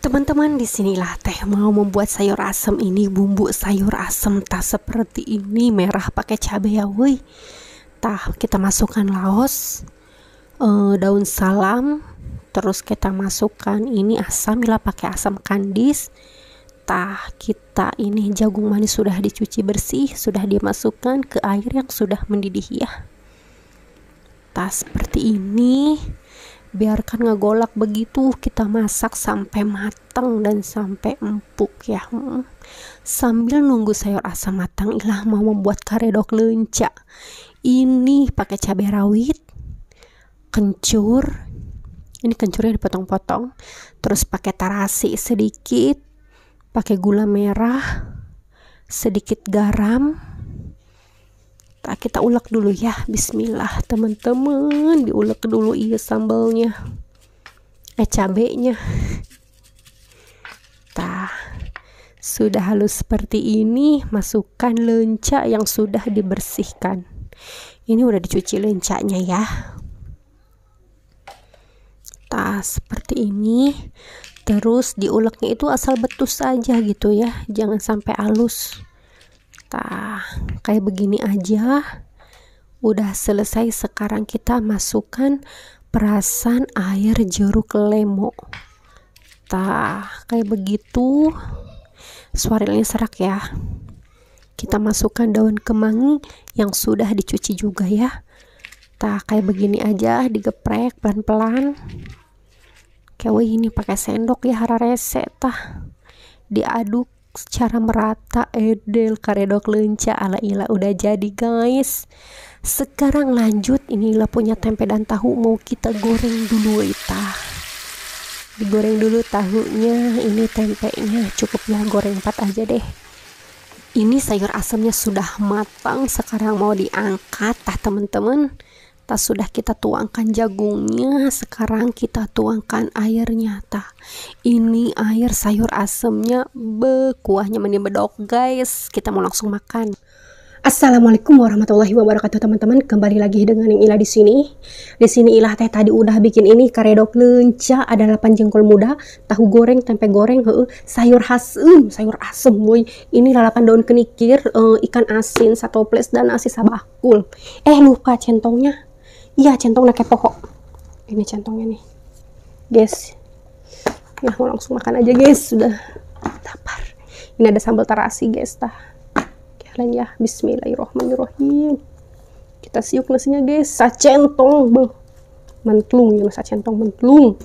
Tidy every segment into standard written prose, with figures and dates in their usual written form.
Teman-teman, disinilah Teh mau membuat sayur asem ini. Bumbu sayur asem tah seperti ini, merah pakai cabai ya woi. Tah kita masukkan laos, daun salam, terus kita masukkan ini asam, bila pakai asam kandis. Tah kita ini jagung manis sudah dicuci bersih, sudah dimasukkan ke air yang sudah mendidih ya. Tah seperti ini, biarkan ngegolak begitu, kita masak sampai matang dan sampai empuk ya. Sambil nunggu sayur asam matang, Ilah mau membuat karedok lenca. Ini pakai cabai rawit, kencur, ini kencurnya dipotong-potong, terus pakai tarasi sedikit, pakai gula merah, sedikit garam. Kita ulek dulu ya. Bismillah teman-teman, diulek dulu iya sambalnya, cabenya. Sudah halus seperti ini, masukkan lenca yang sudah dibersihkan. Ini udah dicuci lencanya ya. Seperti ini. Terus diuleknya itu asal betus saja gitu ya, jangan sampai halus. Kayak begini aja. Udah selesai. Sekarang kita masukkan perasan air jeruk lemo. Kayak begitu. Suaranya serak ya. Kita masukkan daun kemangi yang sudah dicuci juga ya. Kayak begini aja, digeprek pelan-pelan. Kayak ini pakai sendok ya, hararese diaduk secara merata. Edel karedok lenca ala Ila udah jadi guys. Sekarang lanjut, ini Ila punya tempe dan tahu, mau kita goreng dulu digoreng dulu tahunya. Ini tempenya cukup ya, goreng 4 aja deh. Ini sayur asamnya sudah matang, sekarang mau diangkat teman-teman. Sudah kita tuangkan jagungnya, sekarang kita tuangkan airnya. Ini air sayur asemnya, kuahnya mending bedok guys. Kita mau langsung makan. Assalamualaikum warahmatullahi wabarakatuh teman-teman. Kembali lagi dengan yang Ila di sini. Di sini Ila teh tadi udah bikin ini karedok lenca, ada 8 jengkol muda, tahu goreng, tempe goreng, sayur asem boy. Ini lalapan daun kenikir, ikan asin 1 toples dan nasi sabakul. Lupa centongnya. Iya, centongnya kayak pohon. Ini centongnya nih guys. Ya mau langsung makan aja guys, sudah lapar. Ini ada sambal terasi guys kalian ya. Bismillahirrohmanirrohim. Kita siuk nasinya guys, sacentong mentlung ya, sacentong mentlung.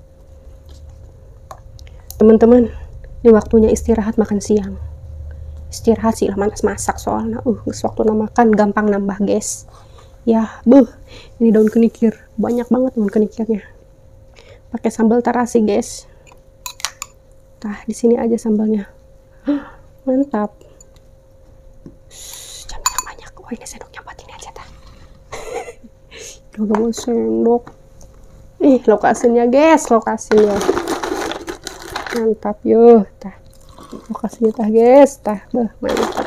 Teman-teman, ini waktunya istirahat makan siang. Istirahat sih lah, manas masak soalnya. Waktu makan gampang nambah guys. Ya, ini daun kenikir, banyak banget daun kenikirnya. Pakai sambal terasi guys. Di sini aja sambalnya. Mantap. Jangan banyak. Ini sendoknya buat ini aja Udah gak mau sendok. Lokasinya guys, lokasinya. Mantap yo. Lokasinya guys, mantap.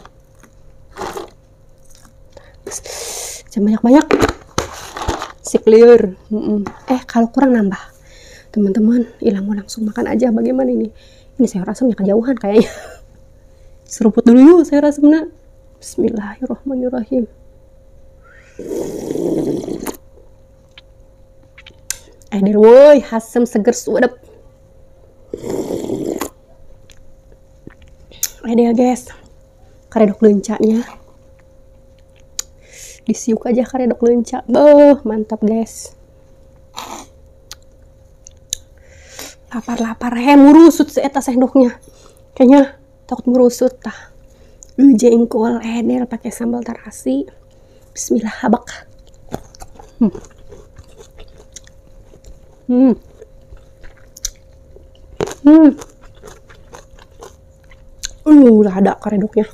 Jangan banyak-banyak, si clear. Kalau kurang nambah teman-teman. Ila mau langsung makan aja. Bagaimana ini sayur asamnya kejauhan kayaknya. Seruput dulu yuk sayur asamnya. Bismillahirrohmanirrohim. Der woi, asam seger suadep. Der guys, karedok lencanya. Disiuk aja karedok lenca. Mantap guys. Lapar murusut seeta sendoknya. Kayaknya takut merusut jengkol edel pakai sambal terasi. Bismillah habak. Udah ada karedoknya.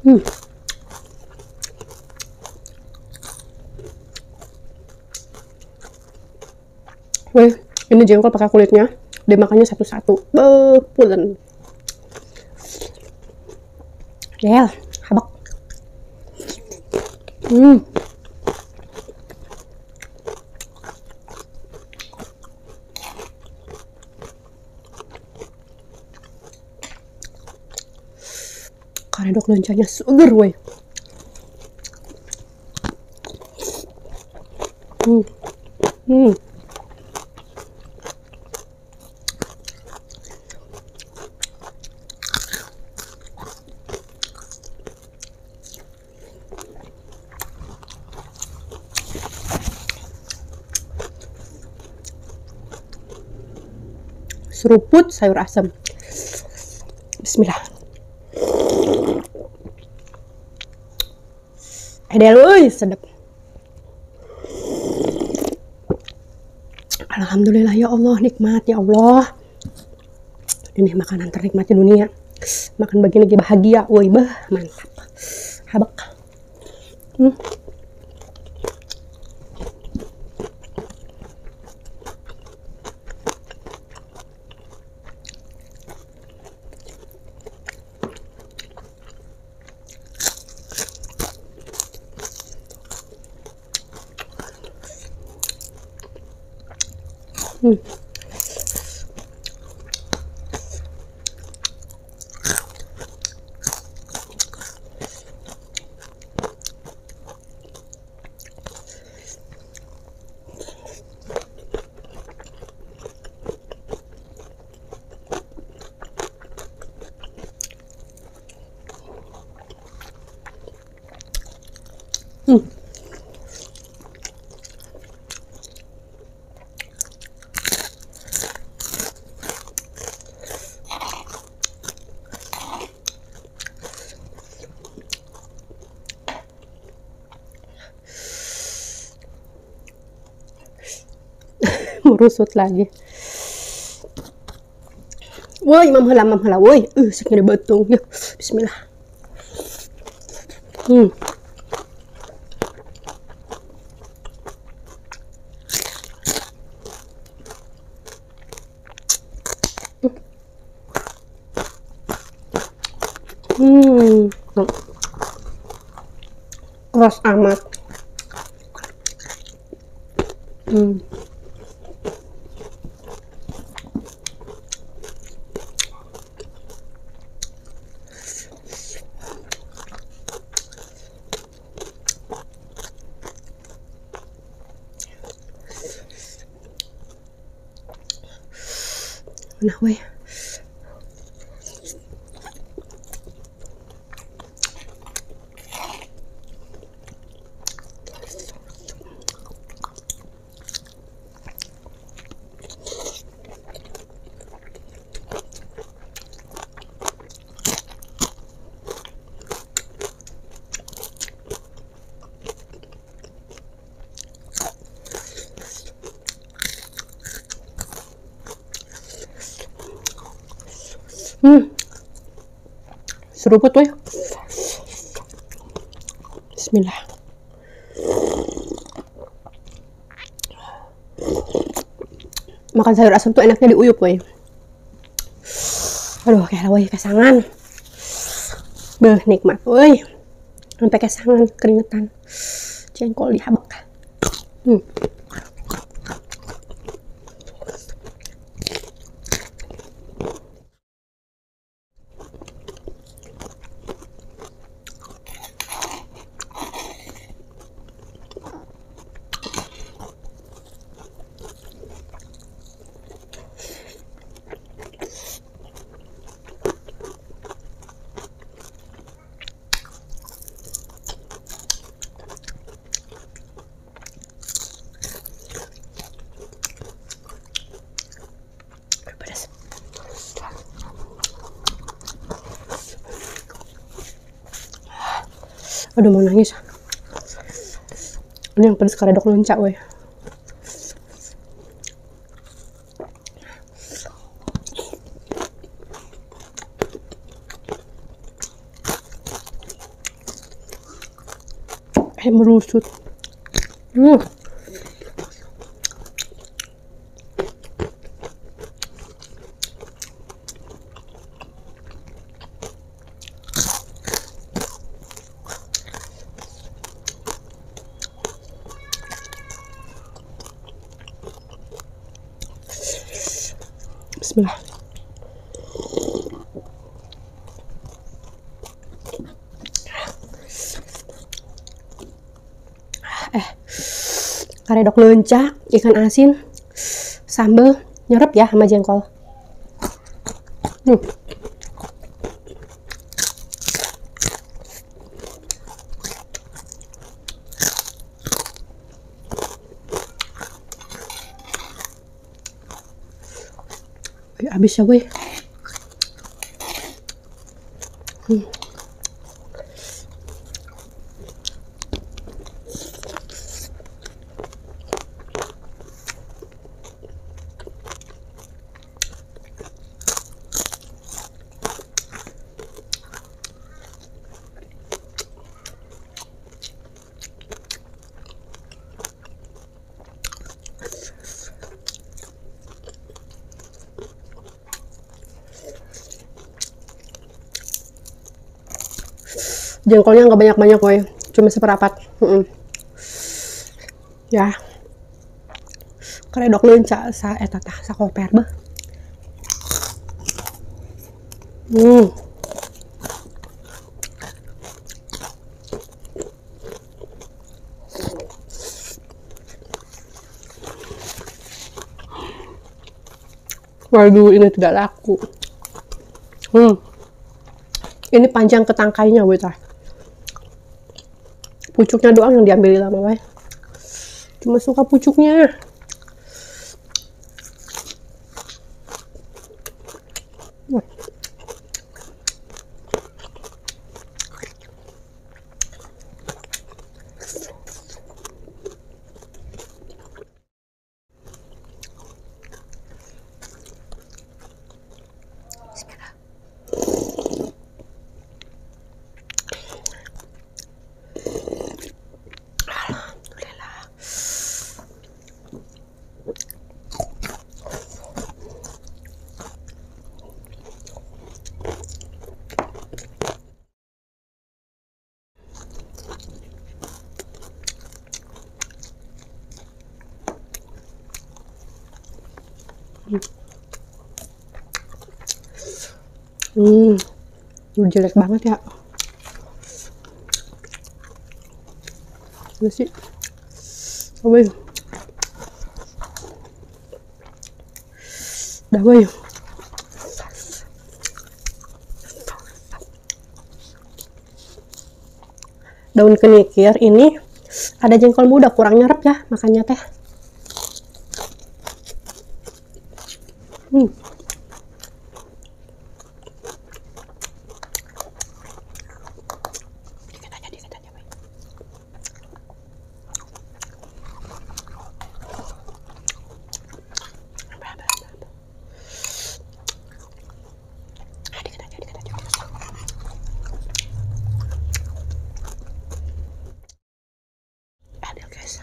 Hmm. Weh, ini jengkol pakai kulitnya. Dimakannya satu-satu. Pulen. Del, habak. Karedok lencanya seger, weh. Seruput sayur asem. Bismillah. Del, woi, sedap. Alhamdulillah ya Allah, nikmat ya Allah. Ini makanan ternikmat di dunia. Makan begini lagi bahagia, woi, mantap. Habak. Merusut lagi. Woi, mam hela, woi. Segini betung. Yuk, bismillah. Keras amat. Nah, weh. Seruput, weh. Bismillah. Makan sayur asam tuh enaknya diuyup, weh. Aduh, kayak weh, kesangan. Nikmat, weh. Sampai kesangan, keringetan. Jengkol dihabak. Aduh, mau nangis. Ini yang pedes karedok loncat, weh. merusut. Hmm. Bismillah. Karedok leunca, ikan asin, sambal, nyerep ya sama jengkol. Habis ya weh. Jengkolnya nggak banyak-banyak woy, cuma seperapat. Ya, karedok leunca sa eta tah sakoper beuh. Waduh, ini tidak laku. Ini panjang ke tangkainya woy tah. Pucuknya doang yang diambil lama woy. Cuma suka pucuknya. Jelek banget ya. Ini sih. Woy. Dah woy. Daun kenikir ini ada jengkol muda, kurang nyerap ya makannya teh. Dikit aja, woy. Dikit aja. Adil guys.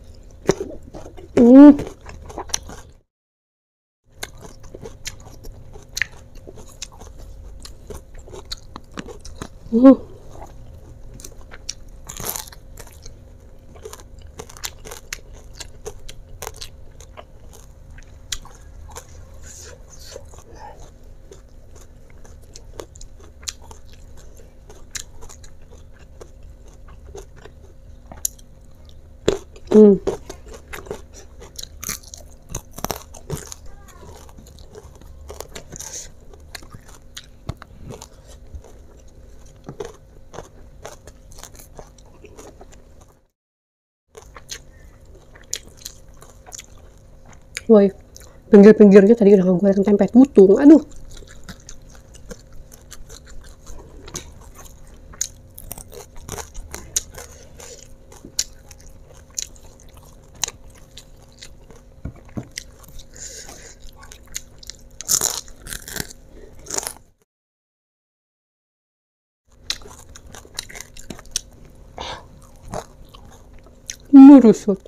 Woi, pinggir-pinggirnya tadi udah ngegoreng tempe tutung. Aduh. merusut.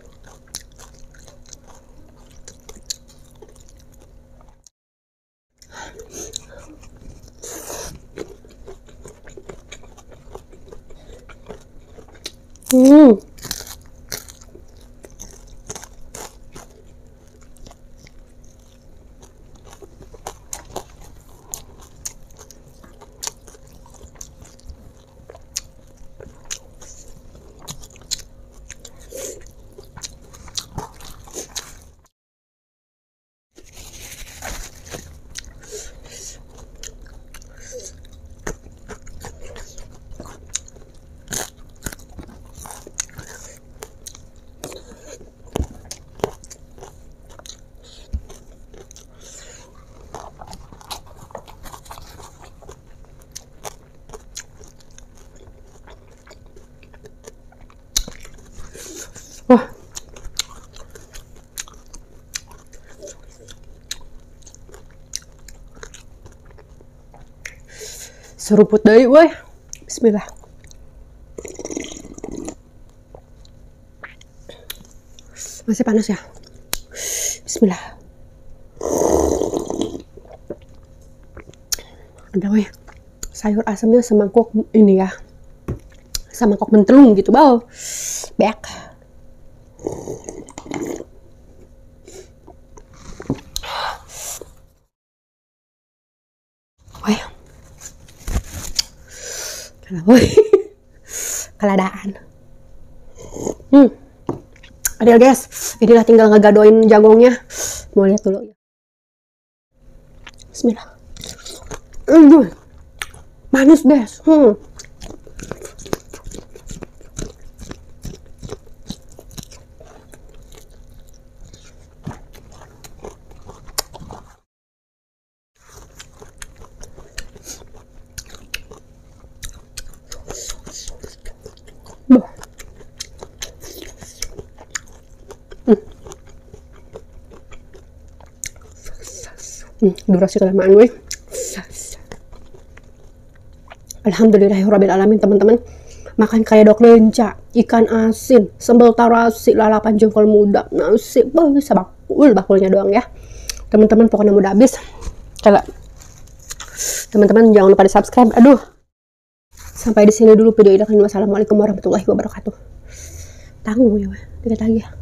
Wah, seruput deui weh. Bismillah. Masih panas ya. Bismillah. Ada weh. Sayur asamnya semangkok ini ya. Semangkok mentelung gitu, bau. Beak. Weh. Woi, keladaan. Adil guys, inilah tinggal ngegadoin jagongnya. Mau lihat dulu ya. Bismillah. Manis guys. Durasi kelamaan weh. Alhamdulillahirrabbilalamin teman-teman. Makan kayak dok lenca, ikan asin, sambal tarasi, lalapan jengkol muda, nasi, bakulnya doang ya. Teman-teman pokoknya mudah habis. Kalau teman-teman jangan lupa di subscribe. Aduh. Sampai di sini dulu video ini. Wassalamualaikum warahmatullahi wabarakatuh. Tanggung ya, dikit lagi ya.